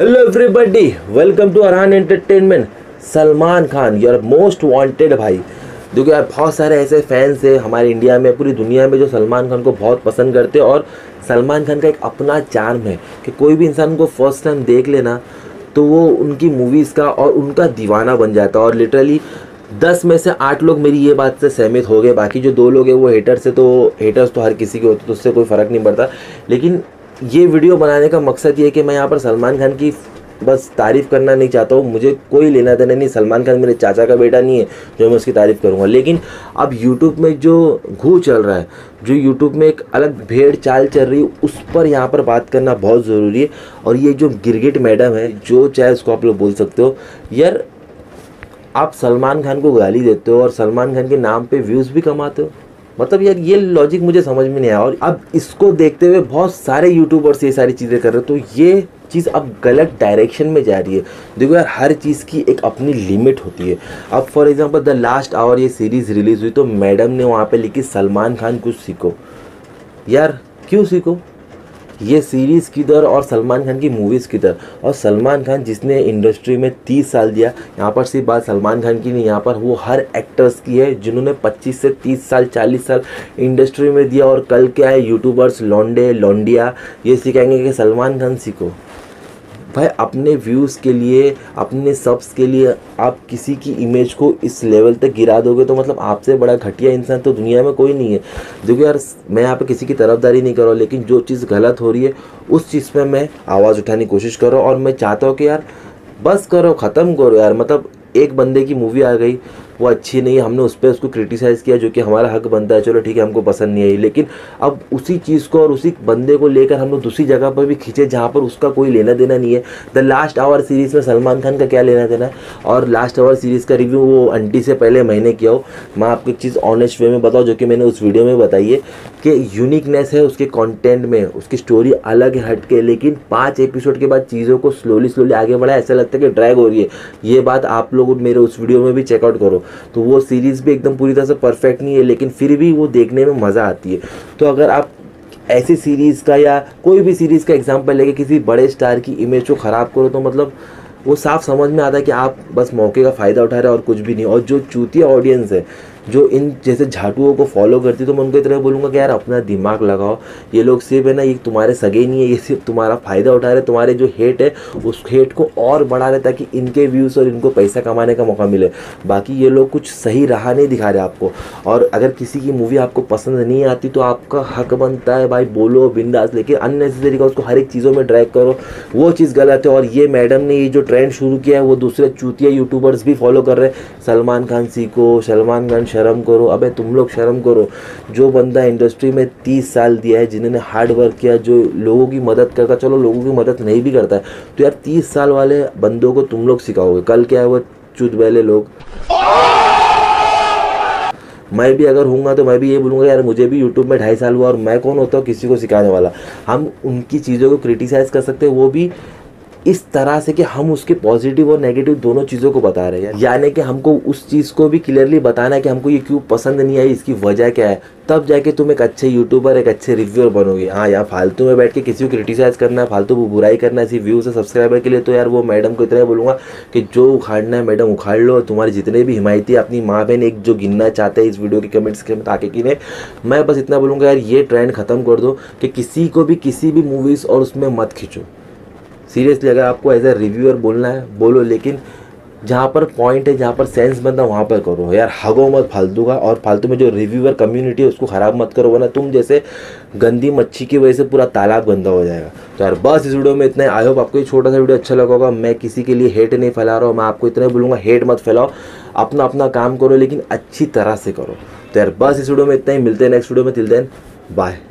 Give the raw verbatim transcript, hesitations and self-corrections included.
Hello everybody, welcome to Arhan Entertainment. Salman Khan your most wanted भाई। देखो यार, बहुत सारे ऐसे फैंस हैं हमारे इंडिया में, पूरी दुनिया में, जो सलमान खान को बहुत पसंद करते हैं। और सलमान खान का एक अपना चार्म है कि कोई भी इंसान को फर्स्ट टाइम देख लेना तो वो उनकी मूवीज़ का और उनका दीवाना बन जाता है। और लिटरली दस में से आठ लोग मेरी ये बात से सहमत हो गए। बाकी जो दो लोग हैं वो हेटर्स से, तो हेटर्स तो हर किसी के होते, तो उससे कोई फ़र्क नहीं पड़ता। लेकिन ये वीडियो बनाने का मकसद ये है कि मैं यहाँ पर सलमान खान की बस तारीफ़ करना नहीं चाहता हूँ। मुझे कोई लेना देना नहीं, सलमान खान मेरे चाचा का बेटा नहीं है जो मैं उसकी तारीफ़ करूँगा। लेकिन अब यूट्यूब में जो घू चल रहा है, जो यूट्यूब में एक अलग भेड़ चाल चल रही है, उस पर यहाँ पर बात करना बहुत ज़रूरी है। और ये जो गिरगिट मैडम है, जो चाहे उसको आप लोग बोल सकते हो यार, आप सलमान खान को गाली देते हो और सलमान खान के नाम पे व्यूज़ भी कमाते हो। मतलब यार, ये लॉजिक मुझे समझ में नहीं आया। और अब इसको देखते हुए बहुत सारे यूट्यूबर्स ये सारी चीज़ें कर रहे हैं, तो ये चीज़ अब गलत डायरेक्शन में जा रही है। देखो यार, हर चीज़ की एक अपनी लिमिट होती है। अब for example The Last Hour ये सीरीज़ रिलीज़ हुई, तो मैडम ने वहाँ पे लिखी सलमान खान कुछ सीखो। यार क्यों सीखो? ये सीरीज़ किधर और सलमान खान की मूवीज़ किधर? और सलमान खान जिसने इंडस्ट्री में तीस साल दिया, यहाँ पर सिर्फ बात सलमान खान की नहीं, यहाँ पर वो हर एक्टर्स की है जिन्होंने पच्चीस से तीस साल चालीस साल इंडस्ट्री में दिया। और कल क्या है, यूट्यूबर्स लौंडे लौंडिया ये सिखाएंगे कि सलमान खान सीखो। भाई, अपने व्यूज़ के लिए, अपने सब्स के लिए आप किसी की इमेज को इस लेवल तक गिरा दोगे तो मतलब आपसे बड़ा घटिया इंसान तो दुनिया में कोई नहीं है। देखो यार, मैं यहाँ पे किसी की तरफदारी नहीं कर रहा हूँ, लेकिन जो चीज़ गलत हो रही है उस चीज़ पे मैं आवाज़ उठाने की कोशिश करो। और मैं चाहता हूँ कि यार बस करो, ख़त्म करो यार। मतलब एक बंदे की मूवी आ गई, वो अच्छी नहीं है, हमने उस पर उसको क्रिटिसाइज़ किया, जो कि हमारा हक बनता है, चलो ठीक है, हमको पसंद नहीं आई। लेकिन अब उसी चीज़ को और उसी बंदे को लेकर हम लोग दूसरी जगह पर भी खींचे जहाँ पर उसका कोई लेना देना नहीं है। द लास्ट आवर सीरीज़ में सलमान खान का क्या लेना देना है? और लास्ट आवर सीरीज़ का रिव्यू वो आंटी से पहले मैंने किया हो। मैं आपको एक चीज़ ऑनेस्ट वे में बताऊँ, जो कि मैंने उस वीडियो में बताई है कि यूनिकनेस है उसके कंटेंट में, उसकी स्टोरी अलग है, हट के। लेकिन पाँच एपिसोड के बाद चीज़ों को स्लोली स्लोली आगे बढ़ा, ऐसा लगता है कि ड्रैग हो रही है। ये बात आप लोग मेरे उस वीडियो में भी चेकआउट करो। तो वो सीरीज़ भी एकदम पूरी तरह से परफेक्ट नहीं है, लेकिन फिर भी वो देखने में मज़ा आती है। तो अगर आप ऐसी सीरीज़ का या कोई भी सीरीज़ का एग्जांपल लेके किसी बड़े स्टार की इमेज को ख़राब करो, तो मतलब वो साफ समझ में आता है कि आप बस मौके का फ़ायदा उठा रहे हैं और कुछ भी नहीं। और जो चूतिया ऑडियंस है, जो इन जैसे झाटुओं को फॉलो करती, तो मैं उनको इतना बोलूँगा कि यार अपना दिमाग लगाओ। ये लोग सिर्फ है ना, ये तुम्हारे सगे नहीं है, ये सिर्फ तुम्हारा फ़ायदा उठा रहे। तुम्हारे जो हेट है उस हेट को और बढ़ा रहे ताकि इनके व्यूज़ और इनको पैसा कमाने का मौका मिले। बाकी ये लोग कुछ सही राह नहीं दिखा रहे आपको। और अगर किसी की मूवी आपको पसंद नहीं आती तो आपका हक बनता है भाई, बोलो बिंदास। लेकिन अननेसेसरी का उसको हर एक चीज़ों में ड्रैग करो, वो चीज़ गलत है। और ये मैडम ने ये जो ट्रेंड शुरू किया है वो दूसरे चूतिया यूट्यूबर्स भी फॉलो कर रहे हैं। सलमान खान सीखो, सलमान खान शर्म करो। अबे तुम लोग शर्म करो। जो बंदा इंडस्ट्री में तीस साल दिया है, जिन्होंने हार्ड वर्क किया, जो लोगों की मदद करता, चलो लोगों की मदद नहीं भी करता है, तो यार तीस साल वाले बंदों को तुम लोग सिखाओगे, कल क्या है वो चुदबैले लोग। मैं भी अगर हूँगा तो मैं भी ये बोलूँगा यार, मुझे भी यूट्यूब में ढाई साल हुआ और मैं कौन होता हूँ किसी को सिखाने वाला। हम उनकी चीज़ों को क्रिटिसाइज़ कर सकते हैं, वो भी इस तरह से कि हम उसके पॉजिटिव और नेगेटिव दोनों चीज़ों को बता रहे हैं। यानी कि हमको उस चीज़ को भी क्लियरली बताना है कि हमको ये क्यों पसंद नहीं आई, इसकी वजह क्या है। तब जाके तुम एक अच्छे यूट्यूबर, एक अच्छे रिव्यूअर बनोगे। हाँ, यहाँ फालतू में बैठ के किसी को क्रिटिसाइज़ करना है, फालतू को बुराई करना है सिर्फ व्यूज़ और सब्सक्राइबर के लिए, तो यार वो मैडम को इतना बोलूँगा कि जो उखाड़ना है मैडम उखाड़ लो। तुम्हारे जितने भी हिमायती, अपनी माँ बहन एक जो गिनना चाहते हैं इस वीडियो के कमेंट्स के आके गिने, मैं बस इतना बोलूँगा यार, ये ट्रेंड ख़त्म कर दो कि किसी को भी किसी भी मूवीज़ और उसमें मत खींचो। सीरियसली, अगर आपको एज ए रिव्यूअर बोलना है बोलो, लेकिन जहाँ पर पॉइंट है, जहाँ पर सेंस बनता है वहाँ पर करो यार। हगो मत फालतू का, और फालतू में जो रिव्यूअर कम्युनिटी है उसको ख़राब मत करो, वरना तुम जैसे गंदी मच्छी की वजह से पूरा तालाब गंदा हो जाएगा। तो यार बस इस वीडियो में इतना ही। आई होप आपको ये छोटा सा वीडियो अच्छा लगा होगा। मैं किसी के लिए हेट नहीं फैला रहा हूँ, मैं आपको इतना ही बोलूँगा हेट मत फैलाओ, अपना अपना काम करो, लेकिन अच्छी तरह से करो। तो यार बस इस वीडियो में इतना ही। मिलते हैं नेक्स्ट वीडियो में। Till then bye.